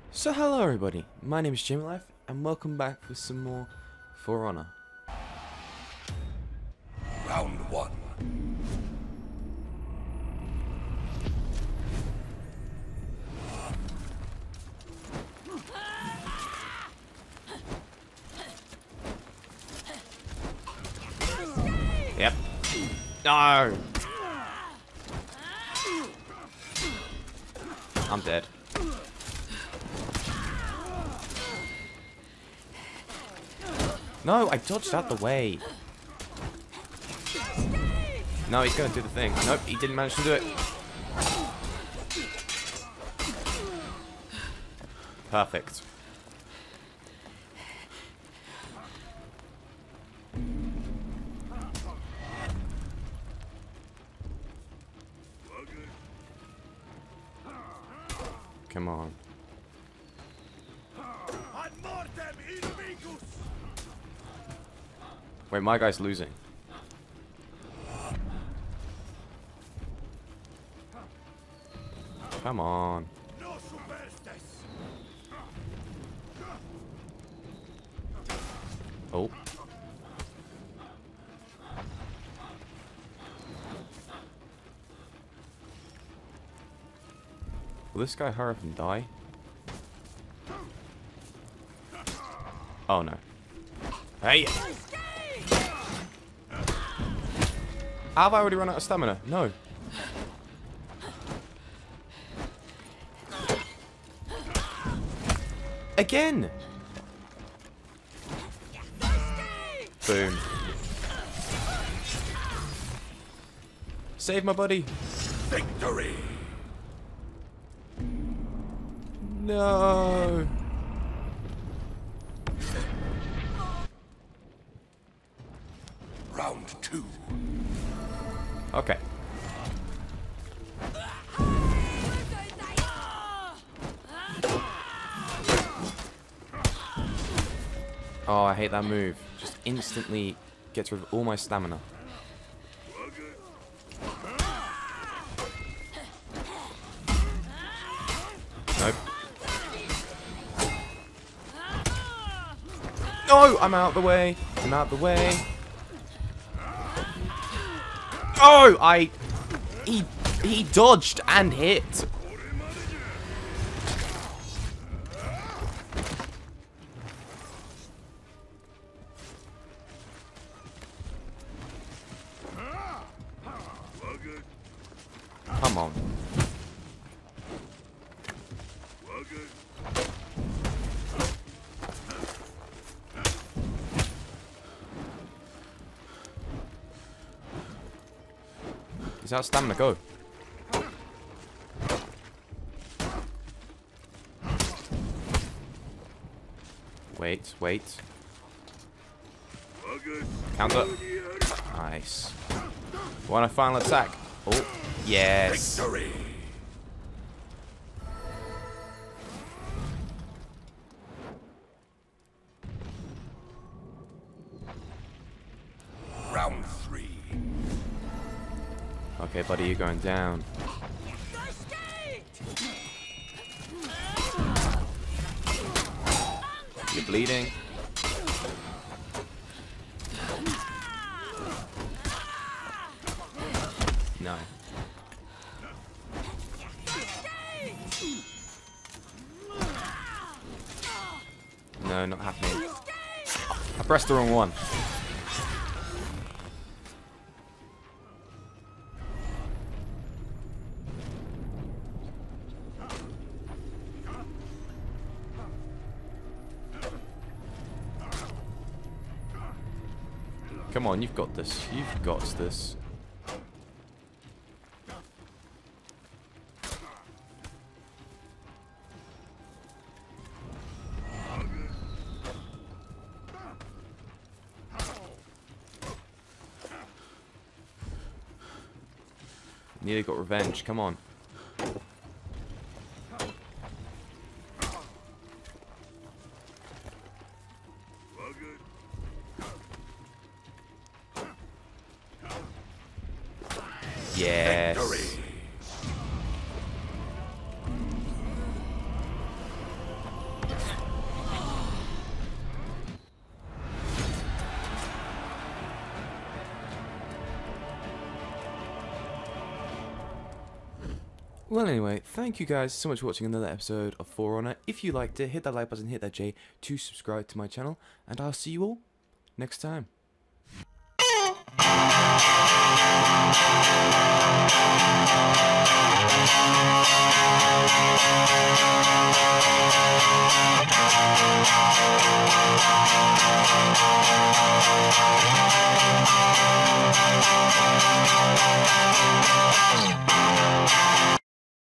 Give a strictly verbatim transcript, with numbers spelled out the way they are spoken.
So hello everybody, my name is Jamie Life and welcome back for some more For Honor. Round one. Yep. No! I'm dead. No, I dodged out the way. No, he's gonna do the thing. Nope, he didn't manage to do it. Perfect. Come on. Wait, my guy's losing. Come on. Oh. Will this guy hurry up and die? Oh no. Hey! Have I already run out of stamina? No. Again! Boom. Save my buddy. Victory. No. Round two. Okay. Oh, I hate that move. Just instantly gets rid of all my stamina. Nope. No! I'm out the way. I'm out the way. Oh! I... He... He dodged and hit. Come on. He's out of stamina, go. Wait, wait. Counter. Nice. Want a final attack? Oh, yes. Victory. Round three. Okay, buddy, you're going down. You're bleeding. No. No, not happening. I pressed the wrong one. Come on, you've got this. You've got this. Nearly got revenge. Come on. Yes. Victory. Well, anyway, thank you guys so much for watching another episode of For Honor. If you liked it, hit that like button, hit that J to subscribe to my channel, and I'll see you all next time. We'll be right back.